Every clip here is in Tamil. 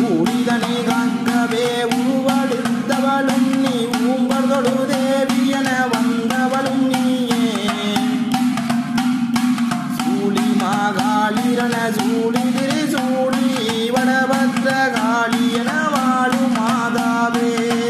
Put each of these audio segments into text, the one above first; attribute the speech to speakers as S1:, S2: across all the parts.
S1: ஊழிதனை காக்கவே உருவெடுத்தவளும் நீ ஊம்பர்தொடு தேவி என வந்தவளும் நீயே சூழி மாகாளிரன சூழி திரிசூழி வடபத்ர காளி என வாழும் மாதாவே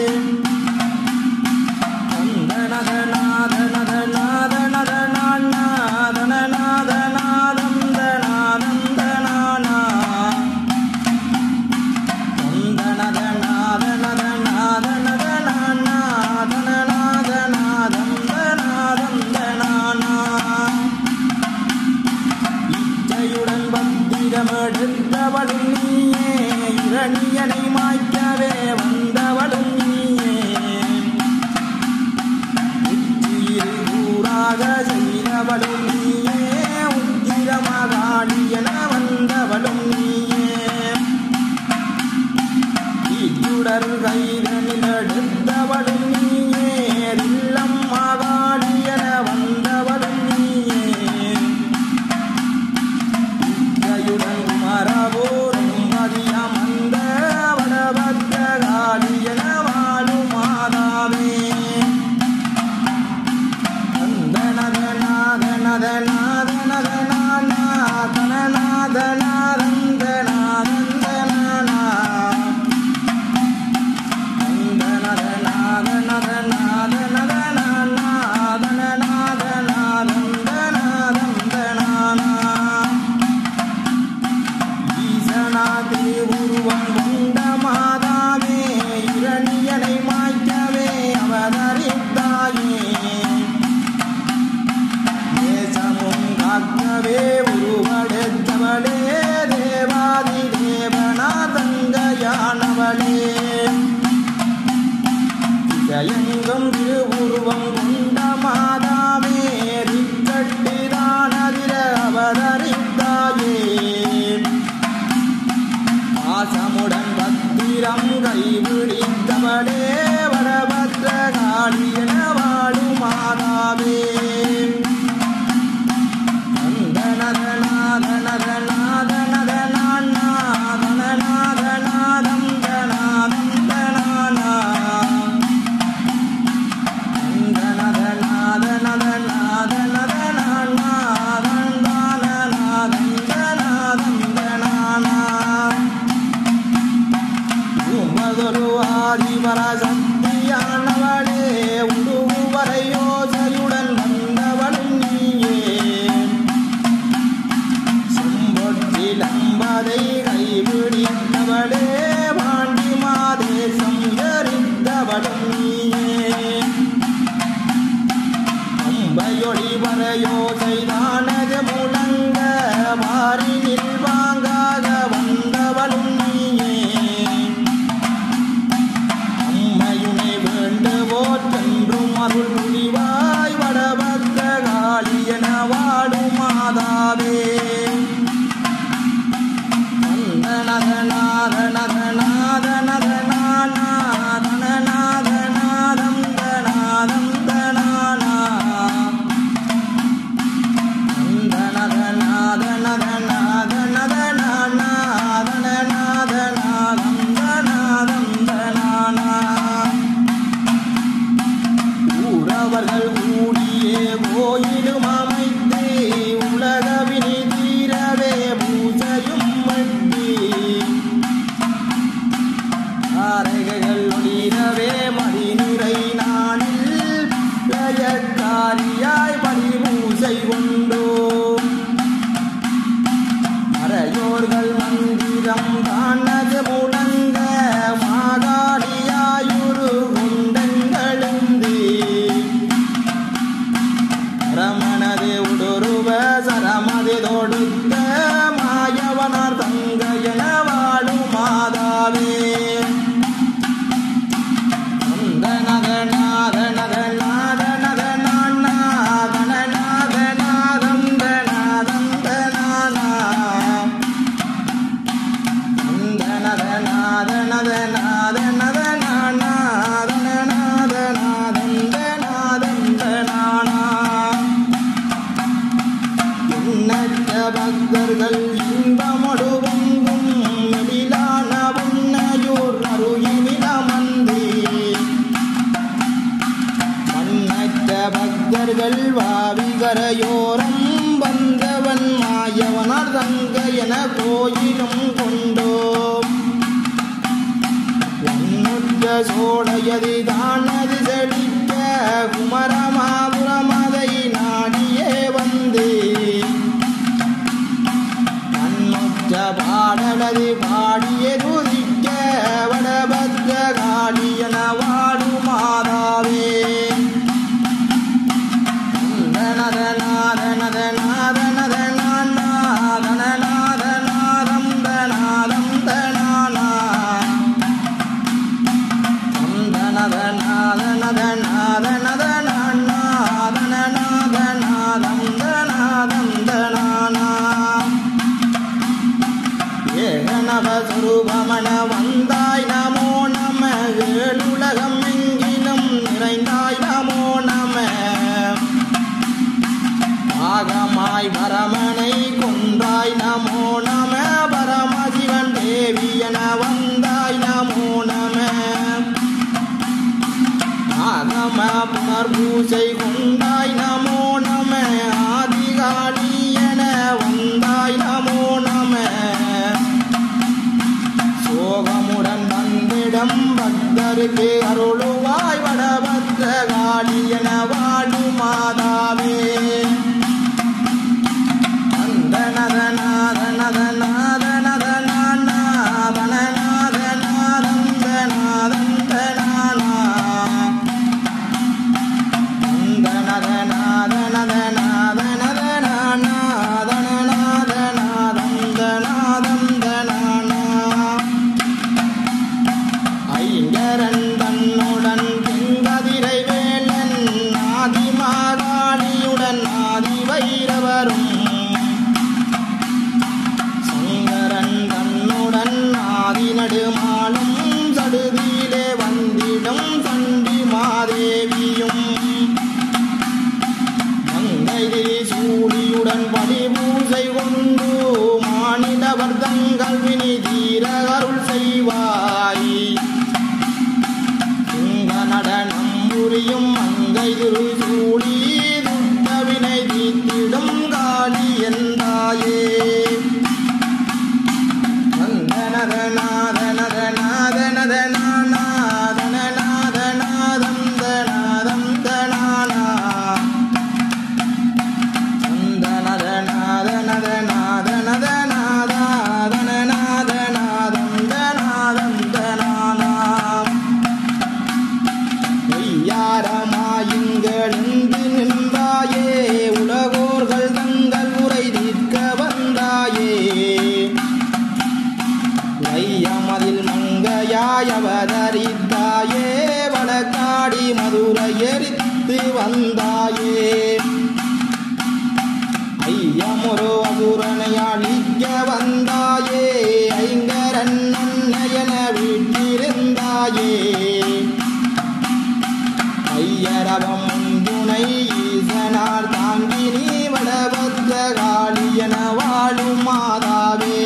S1: எடுத்தவளும் நீயே இரணியனை மாய்க்கவே வந்தவளும் நீயே உச்சியில் கூறாக செய்தவளும் நீயே உத்திரமகாளி என வந்தவளும் நீயே தீச்சுடர் கைதனில் எடுத்தவளும் நீயே இல்லம் மகாளி என வந்தவளும் நீயே மரபோரும் பதியமந்த வடபத்ர காளி என வாழும் மாதாவே உருவம் கொண்ட மாதாவே இரணியனை மாய்க்கவே அவதரித்தாயே தேசமும் காக்கவே உருவெடுத்தவளே தேவாதி தேவனா தங்கையானவளே ஜயங்கும் திருவுருவம் கொண்ட மாதாவே கட்டிதானதிர அவதரித்தாயே பாசமுடன் பத்திரம் கைவிடித்தவளே வடபத்ர காளி என வாழும் மாதாவே சக்தியானவளே உடுவரை யோசையுடன் வந்தவளும் நீயே செம்பொற்றில் அம்பதை கைவிடித்தவளே பாண்டி மாதேசம் எரித்தவளும் நீயே அம்பையொளி வரையோசைதானது முழங்க வாரினில் வாங்காக வந்தவளும் நீயே வேண்டுவோற்றென்றும் அருள் புரிவாய் வடபத்ர காளி என வாடும் மாதாவே அவர்கள் கூடியே கோயிலும் அமைத்து உலகவினி தீரவே பூஜையும் மட்டி தாரகைகள் ஒளிரவே மதிநிறை நாளில் லயக்காரியாய் பலி பூஜை கொண்டோம் மறையோர்கள் மந்திரம் தானது முழங்க மாகாளியாயுரு குண்டங்களுந்தே ரமணதே உடுருவ சரமதி தொடுத்த மாயவனார் தங்கையன வாழும் மாதாவே பக்தர்கள் இன்பமொடு பொங்கும் எழிலான உன்ன கரையோரம் வந்தவன் மாயவனார் தங்க என கோயிலும் கொண்டோம் வன்னுற்ற சோழையது தானது செழிக்க குமரமாபுரமதை நாடியே வந்து கண்ணுற்ற பாடலது பாடிய துதிக்க வடபத்ர காளியன வாடுமாதாவே ஏகனவஸ்வரூபமன வந்தாய் நமோ நம ஏழுலகம் எங்கிலும் நிறைந்தாய் நமோ நம ஆகமாய் பரமனை கொன்றாய் நமோ நம பரமசிவன் தேவி என வந்தாய் நமோ நம ஆகம புனர்பூசை கொண்டாய் நமோ நம ஆதிகாளி என வந்தாய் நமோ நம சோகமுடன் வந்திடம் பக்தருக்கு அருளுவாய் வடபத்ர காளி என வாடு மாதாவே பலிபூசை கொண்டு மானிடவர் தங்கள் வினி தீர அருள் செய்வாய் துங்க நடனம் புரியும் மங்கை திருசூடி துட்ட வினை தீர்த்திடும் காளி என்றாயே அவதரித்தாயே வடக்காடி மதுரை எரித்து வந்தாயே ஐயமுரு அசுரனை அழிக்க வந்தாயே ஐங்கரன் அன்னையன வீட்டிருந்தாயே ஐயரவம் துணை ஈசனார் தாங்கி நீ வடபத்ர காளி என வாழும் மாதாவே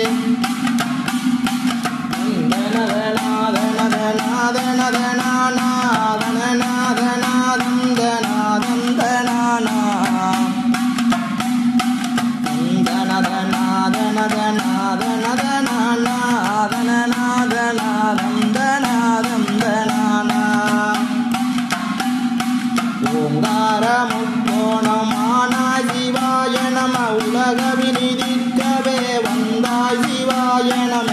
S1: ஓங்காரமுக்கோணமானாய் சிவாய நம உலக வினிதிக்கவே வந்தாய் சிவாய நம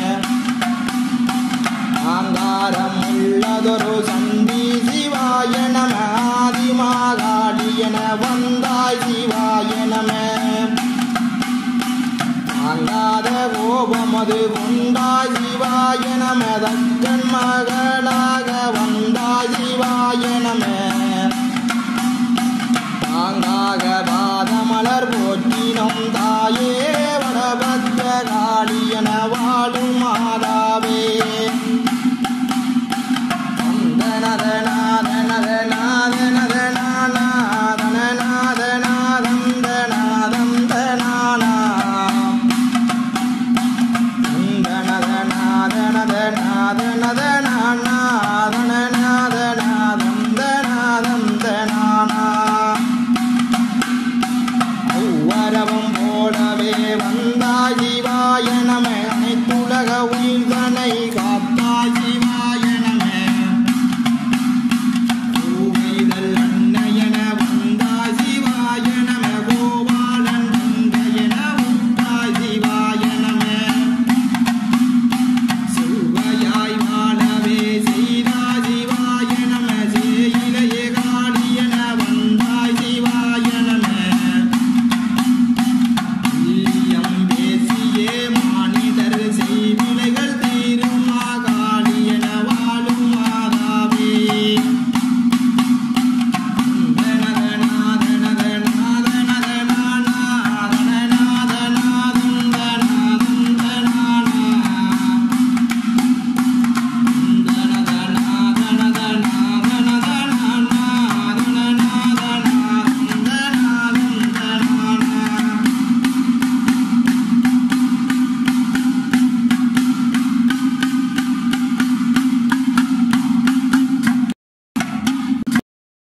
S1: ஆங்காரம் உள்ளதொரு சந்தி சிவாய நம ஆதிமாகாளி என வந்தாய் சிவாய நம தாங்காத கோபமது கொண்டாய் சிவாய நம தக்கன் மகளாக வந்தாய் சிவாய நம தாங்காக பாதமலர் போற்றினோம்